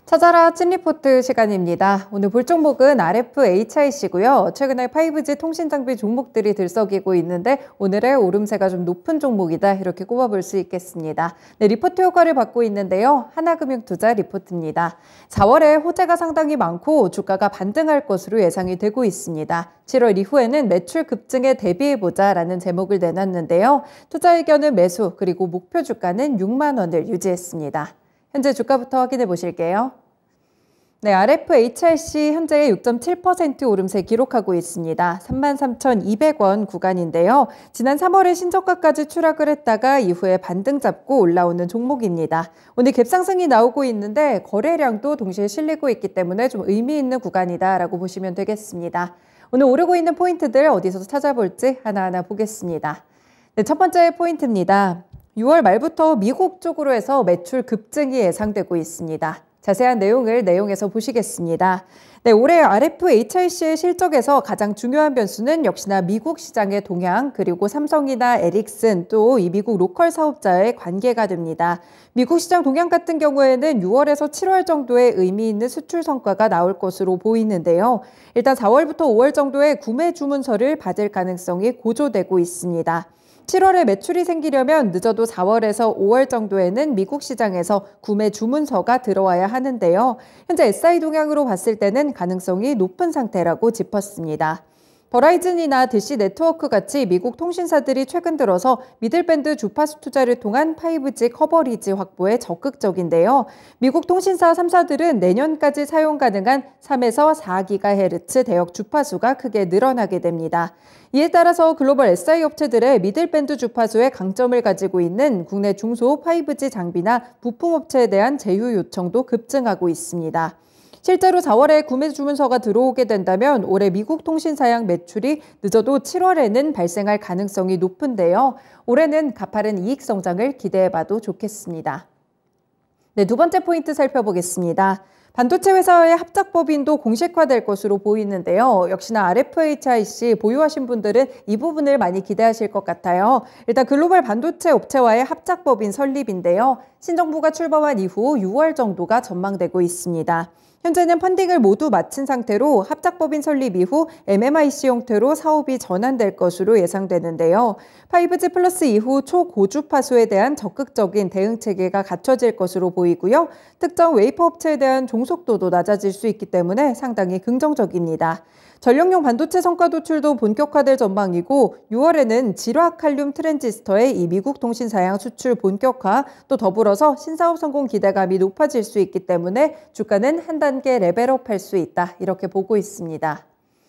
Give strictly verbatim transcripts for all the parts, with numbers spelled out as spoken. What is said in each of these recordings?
찾아라 찐리포트 시간입니다. 오늘 볼 종목은 알에프에이치아이씨고요. 최근에 파이브지 통신 장비 종목들이 들썩이고 있는데 오늘의 오름세가 좀 높은 종목이다 이렇게 꼽아볼 수 있겠습니다. 네, 리포트 효과를 받고 있는데요. 하나금융투자 리포트입니다. 사월에 호재가 상당히 많고 주가가 반등할 것으로 예상이 되고 있습니다. 칠월 이후에는 매출 급증에 대비해보자라는 제목을 내놨는데요. 투자 의견은 매수 그리고 목표 주가는 육만 원을 유지했습니다. 현재 주가부터 확인해 보실게요. 네, 알에프에이치아이씨 현재 육 점 칠 퍼센트 오름세 기록하고 있습니다. 삼만 삼천이백 원 구간인데요. 지난 삼월에 신저가까지 추락을 했다가 이후에 반등 잡고 올라오는 종목입니다. 오늘 갭상승이 나오고 있는데 거래량도 동시에 실리고 있기 때문에 좀 의미 있는 구간이다라고 보시면 되겠습니다. 오늘 오르고 있는 포인트들 어디서 찾아볼지 하나하나 보겠습니다. 네, 첫 번째 포인트입니다. 유월 말부터 미국 쪽으로 해서 매출 급증이 예상되고 있습니다. 자세한 내용을 내용에서 보시겠습니다. 네, 올해 알에프에이치아이씨의 실적에서 가장 중요한 변수는 역시나 미국 시장의 동향 그리고 삼성이나 에릭슨 또 이 미국 로컬 사업자의 관계가 됩니다. 미국 시장 동향 같은 경우에는 유월에서 칠월 정도의 의미 있는 수출 성과가 나올 것으로 보이는데요. 일단 사월부터 오월 정도의 구매 주문서를 받을 가능성이 고조되고 있습니다. 칠월에 매출이 생기려면 늦어도 사월에서 오월 정도에는 미국 시장에서 구매 주문서가 들어와야 하는데요. 현재 에스아이 동향으로 봤을 때는 가능성이 높은 상태라고 짚었습니다. 버라이즌이나 디씨네트워크 같이 미국 통신사들이 최근 들어서 미들밴드 주파수 투자를 통한 파이브지 커버리지 확보에 적극적인데요. 미국 통신사 삼 사들은 내년까지 사용 가능한 삼에서 사 기가헤르츠 대역 주파수가 크게 늘어나게 됩니다. 이에 따라서 글로벌 에스아이 업체들의 미들밴드 주파수에 강점을 가지고 있는 국내 중소 파이브지 장비나 부품업체에 대한 제휴 요청도 급증하고 있습니다. 실제로 사월에 구매 주문서가 들어오게 된다면 올해 미국 통신사양 매출이 늦어도 칠월에는 발생할 가능성이 높은데요. 올해는 가파른 이익 성장을 기대해봐도 좋겠습니다. 네, 두 번째 포인트 살펴보겠습니다. 반도체 회사의 합작법인도 공식화될 것으로 보이는데요. 역시나 알에프에이치아이씨 보유하신 분들은 이 부분을 많이 기대하실 것 같아요. 일단 글로벌 반도체 업체와의 합작법인 설립인데요. 신정부가 출범한 이후 유월 정도가 전망되고 있습니다. 현재는 펀딩을 모두 마친 상태로 합작법인 설립 이후 엠엠아이씨 형태로 사업이 전환될 것으로 예상되는데요. 파이브지 플러스 이후 초고주파수에 대한 적극적인 대응 체계가 갖춰질 것으로 보이고요. 특정 웨이퍼 업체에 대한 종속도도 낮아질 수 있기 때문에 상당히 긍정적입니다. 전력용 반도체 성과 도출도 본격화될 전망이고 유월에는 질화칼륨 트랜지스터의 이 미국 통신사양 수출 본격화 또 더불어서 신사업 성공 기대감이 높아질 수 있기 때문에 주가는 한 단계 레벨업할 수 있다 이렇게 보고 있습니다.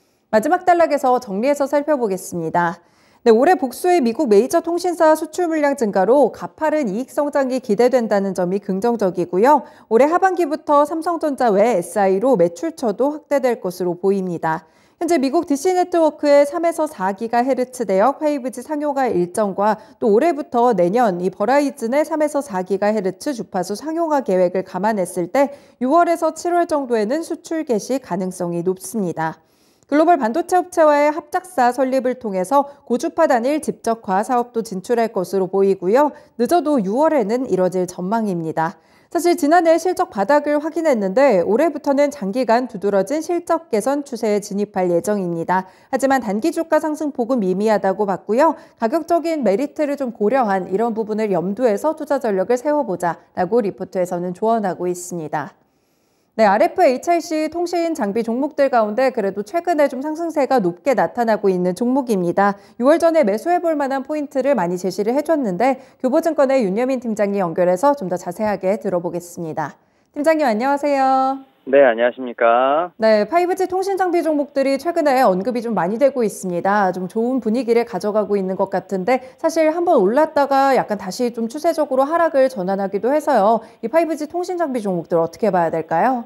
마지막 단락에서 정리해서 살펴보겠습니다. 네, 올해 복수의 미국 메이저 통신사 수출 물량 증가로 가파른 이익 성장이 기대된다는 점이 긍정적이고요. 올해 하반기부터 삼성전자 외 에스아이로 매출처도 확대될 것으로 보입니다. 현재 미국 디씨네트워크의 삼에서 사 기가헤르츠 대역 파이브지 상용화 일정과 또 올해부터 내년 이 버라이즌의 삼에서 사 기가헤르츠 주파수 상용화 계획을 감안했을 때 유월에서 칠월 정도에는 수출 개시 가능성이 높습니다. 글로벌 반도체 업체와의 합작사 설립을 통해서 고주파 단일 집적화 사업도 진출할 것으로 보이고요. 늦어도 유월에는 이뤄질 전망입니다. 사실 지난해 실적 바닥을 확인했는데 올해부터는 장기간 두드러진 실적 개선 추세에 진입할 예정입니다. 하지만 단기 주가 상승폭은 미미하다고 봤고요. 가격적인 메리트를 좀 고려한 이런 부분을 염두해서 투자 전략을 세워보자라고 리포트에서는 조언하고 있습니다. 네, 알에프에이치아이씨 통신 장비 종목들 가운데 그래도 최근에 좀 상승세가 높게 나타나고 있는 종목입니다. 유월 전에 매수해볼 만한 포인트를 많이 제시를 해줬는데 교보증권의 윤여민 팀장님 연결해서 좀 더 자세하게 들어보겠습니다. 팀장님 안녕하세요. 네, 안녕하십니까. 네, 파이브지 통신 장비 종목들이 최근에 언급이 좀 많이 되고 있습니다. 좀 좋은 분위기를 가져가고 있는 것 같은데 사실 한번 올랐다가 약간 다시 좀 추세적으로 하락을 전환하기도 해서요. 이 파이브지 통신 장비 종목들 어떻게 봐야 될까요?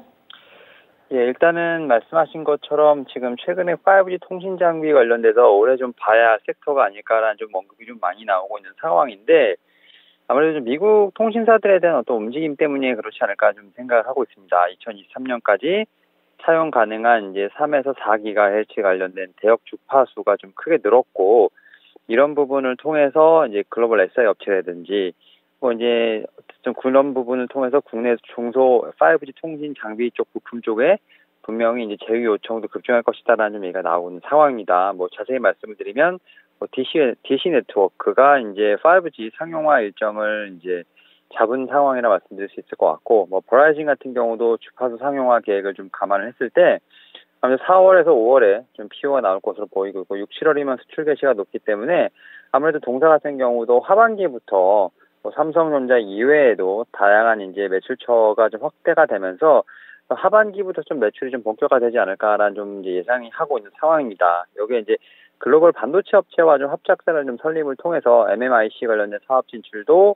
예, 일단은 말씀하신 것처럼 지금 최근에 파이브지 통신 장비 관련돼서 올해 좀 봐야 할 섹터가 아닐까라는 좀 언급이 좀 많이 나오고 있는 상황인데 아무래도 좀 미국 통신사들에 대한 어떤 움직임 때문에 그렇지 않을까 좀 생각을 하고 있습니다. 이천이십삼 년까지 사용 가능한 이제 삼에서 사 기가헤르츠 관련된 대역 주파수가 좀 크게 늘었고 이런 부분을 통해서 이제 글로벌 에스아이 업체라든지 뭐 이제 좀 그런 부분을 통해서 국내 중소 파이브지 통신 장비 쪽 부품 쪽에 분명히 이제 제휴 요청도 급증할 것이다라는 좀 얘기가 나오고 있는 상황입니다. 뭐 자세히 말씀을 드리면 뭐 디씨, 디씨 네트워크가 이제 파이브지 상용화 일정을 이제 잡은 상황이라 말씀드릴 수 있을 것 같고, 뭐 버라이즌 같은 경우도 주파수 상용화 계획을 좀 감안을 했을 때 아무래도 사월에서 오월에 좀 피오가 나올 것으로 보이고 있고, 육, 칠월이면 수출 개시가 높기 때문에 아무래도 동사 같은 경우도 하반기부터 뭐 삼성전자 이외에도 다양한 이제 매출처가 좀 확대가 되면서 하반기부터 좀 매출이 좀 본격화되지 않을까라는 좀 이제 예상이 하고 있는 상황입니다. 여기에 이제 글로벌 반도체 업체와 좀 합작사를 좀 설립을 통해서 엠엠아이씨 관련된 사업 진출도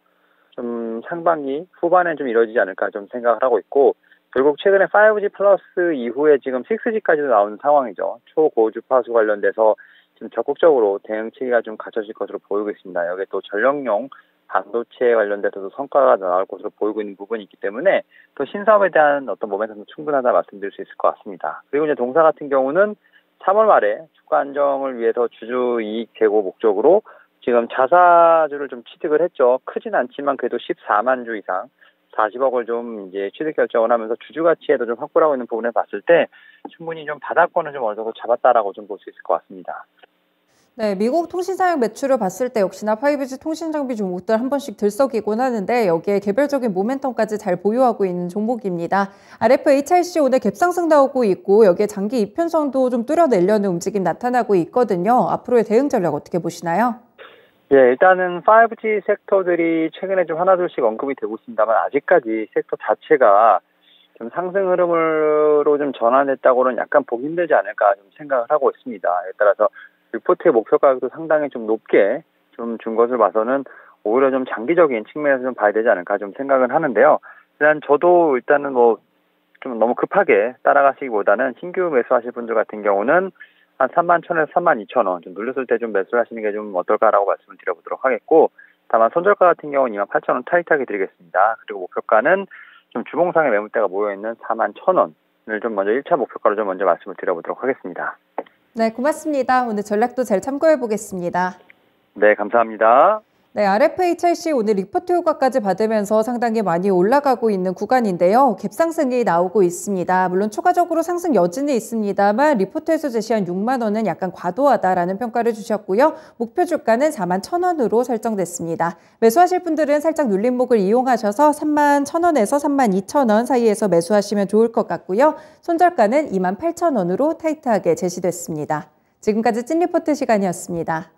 좀 상반기 후반에 좀 이루어지지 않을까 좀 생각을 하고 있고, 결국 최근에 파이브지 플러스 이후에 지금 식스지까지도 나오는 상황이죠. 초고주파수 관련돼서 지금 적극적으로 대응체계가 좀 갖춰질 것으로 보이고 있습니다. 여기에 또 전력용 반도체 관련돼서도 성과가 나올 것으로 보이고 있는 부분이 있기 때문에 또 신사업에 대한 어떤 모멘텀도 충분하다 말씀드릴 수 있을 것 같습니다. 그리고 이제 동사 같은 경우는 삼월 말에 주가 안정을 위해서 주주 이익 제고 목적으로 지금 자사주를 좀 취득을 했죠. 크진 않지만 그래도 십사만 주 이상 사십억을 좀 이제 취득 결정을 하면서 주주 가치에도 좀 확보를 하고 있는 부분을 봤을 때 충분히 좀 바닥권을 좀 어느 정도 잡았다라고 좀 볼 수 있을 것 같습니다. 네, 미국 통신사양 매출을 봤을 때 역시나 파이브지 통신 장비 종목들 한 번씩 들썩이곤 하는데 여기에 개별적인 모멘텀까지 잘 보유하고 있는 종목입니다. 알에프 에이치아이씨 오늘 갭상승 나오고 있고 여기에 장기 이편성도 좀 뚫어내려는 움직임 나타나고 있거든요. 앞으로의 대응 전략 어떻게 보시나요? 예, 일단은 파이브지 섹터들이 최근에 좀 하나둘씩 언급이 되고 있습니다만 아직까지 섹터 자체가 좀 상승 흐름으로 좀 전환했다고는 약간 보기 힘들지 않을까 좀 생각을 하고 있습니다. 에 따라서 리포트의 목표 가격도 상당히 좀 높게 좀 준 것을 봐서는 오히려 좀 장기적인 측면에서 좀 봐야 되지 않을까 좀 생각은 하는데요. 일단 저도 일단은 뭐 좀 너무 급하게 따라가시기보다는 신규 매수하실 분들 같은 경우는 한 삼만 천에서 삼만 이천 원 좀 눌렸을 때 좀 매수를 하시는 게 좀 어떨까라고 말씀을 드려보도록 하겠고, 다만 손절가 같은 경우는 이만 팔천 원 타이트하게 드리겠습니다. 그리고 목표가는 좀 주봉상의 매물대가 모여있는 사만 천 원을 좀 먼저 일 차 목표가로 좀 먼저 말씀을 드려보도록 하겠습니다. 네, 고맙습니다. 오늘 전략도 잘 참고해 보겠습니다. 네, 감사합니다. 네, 알에프 에이치아이씨 오늘 리포트 효과까지 받으면서 상당히 많이 올라가고 있는 구간인데요. 갭상승이 나오고 있습니다. 물론 추가적으로 상승 여지는 있습니다만 리포트에서 제시한 육만 원은 약간 과도하다라는 평가를 주셨고요. 목표 주가는 사만 천 원으로 설정됐습니다. 매수하실 분들은 살짝 눌림목을 이용하셔서 삼만 천 원에서 삼만 이천 원 사이에서 매수하시면 좋을 것 같고요. 손절가는 이만 팔천 원으로 타이트하게 제시됐습니다. 지금까지 찐리포트 시간이었습니다.